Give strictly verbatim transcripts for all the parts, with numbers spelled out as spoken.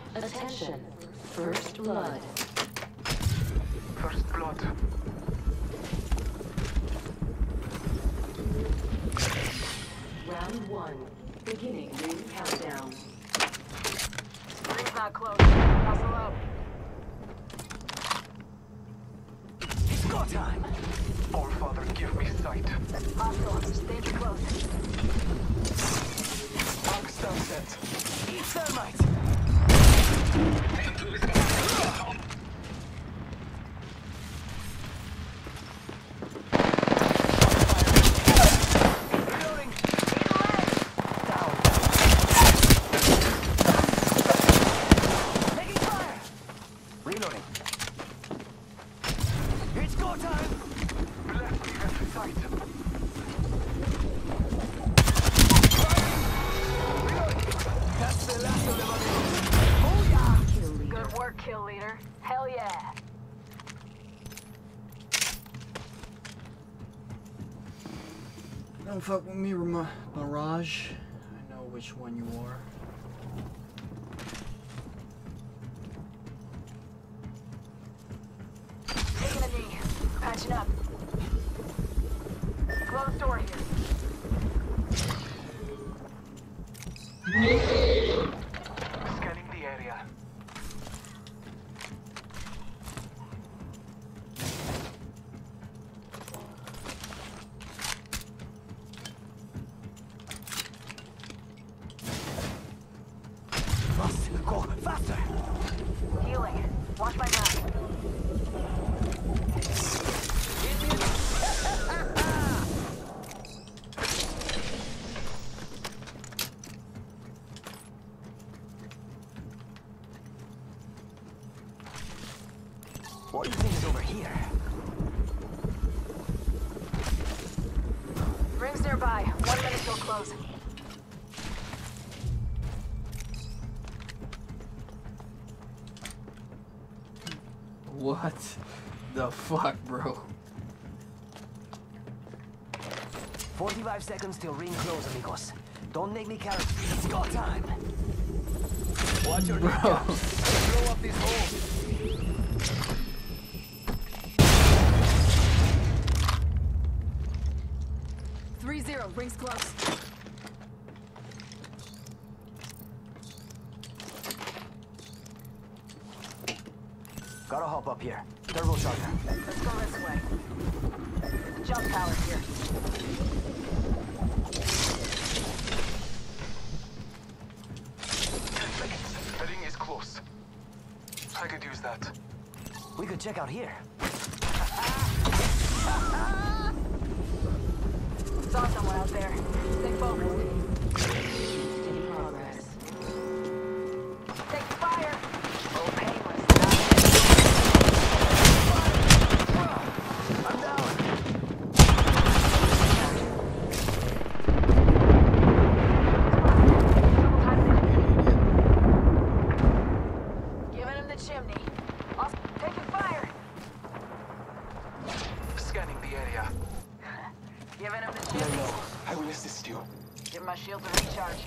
Attention. First blood. First blood. Round one. Beginning ring countdown. Ring's not close. Hustle up. It's go time! All Father, give me sight. Hostile. Stay close. Arc star set. Eat thermite! Reloading! Down. Taking fire! Reloading. It's go time! Bless me with sight. That's the last of them. Oh yeah! Good work, kill leader. Hell yeah. Don't fuck with me, Mir Mirage. I know which one you are. Taking a knee. Patching up. Close door here. Scanning the area. Must go faster. Healing. Watch my back. What do you think is over here? Ring's nearby. One minute till close. What the fuck, bro? forty-five seconds till ring close, amigos. Don't make me count. It's go time. Watch your Bro. kneecaps. Blow up this hole. Three zero. Ring's close. Gotta hop up here. Turbocharger. Let's go this way. Jump tower here. Ten seconds. The ring is close. I could use that. We could check out here. Saw someone out there. Stay focused. In progress. Take fire. Oh, painless. I'm down. Giving him the chimney. Off. Taking fire. Scanning the area. Giving him the No, chimney. no. I will assist you. Give my shields a recharge.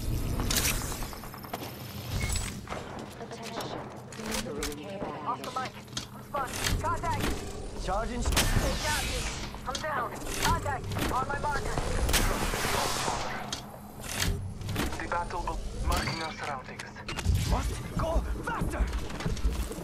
Attention. Delivering care Off the package. mic. I'm spun. Contact. Charging. They got me. I'm down. Contact. On my marker. The battle will marking our surroundings. Must go faster.